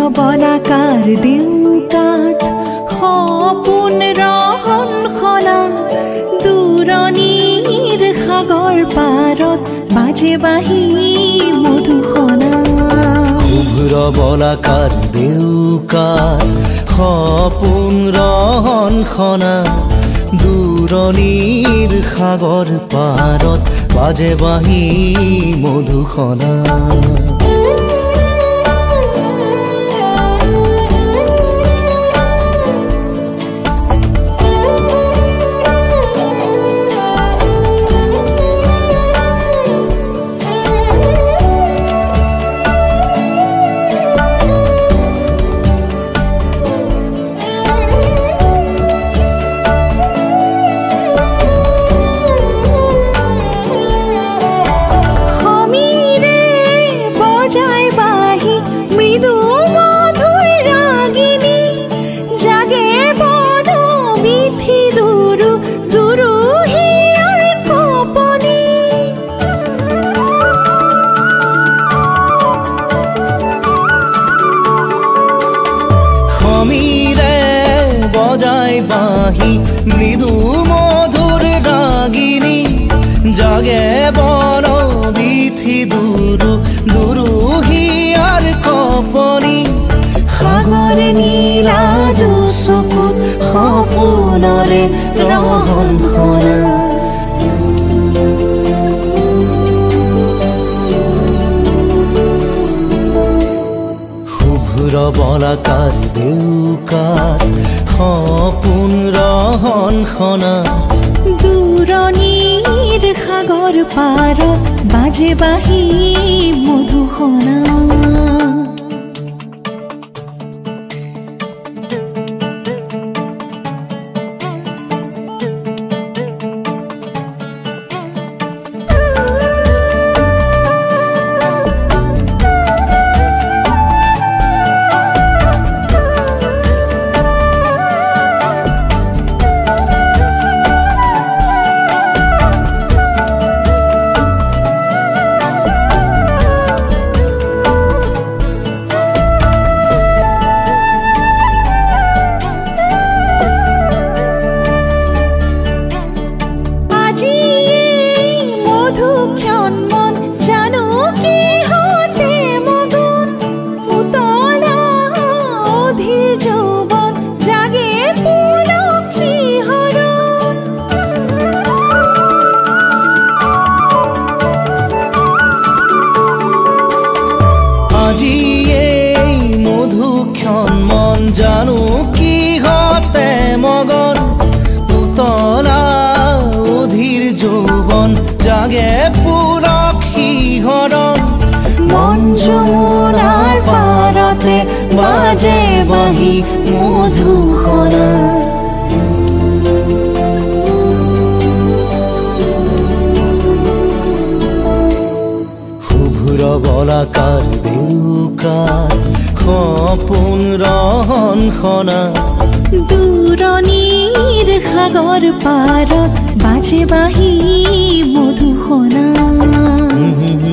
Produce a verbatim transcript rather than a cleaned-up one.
বলাকাৰ দেউকাত সপোন ৰহন খনা দূৰণিৰ সাগৰ পাৰত বাজে বাঁহী মধুসনা শুভ্ৰ বলাকাৰ দেউকাত সপোন ৰহন খনা দূৰণিৰ সাগৰ পাৰত বাজে বাঁহী মধুসনা মৃদু মধুর রাগিনী জাগে বন বিথি দুরু দুরু হিয়ার কপনি সাগৰ নীলা চকুত সপোনৰে ৰহন খনা শুভ্ৰ বলাকাৰ দেউকাত সপোন ৰহন খনা দূৰণিৰ সাগৰ পাৰত বাজে বাঁহী মধুসনা জানো কি হতে মগন উতলা অধীৰ যৌৱন জাগে পুৰখী হৰণ মন যমুনাৰ পাৰতে বাজে বাঁহী মধুসনা শুভ্ৰ বলাকাৰ দেউকাত সপোন ৰহন খনা দূৰণিৰ সাগৰ পাৰত বাজে বাঁহী মধুসনা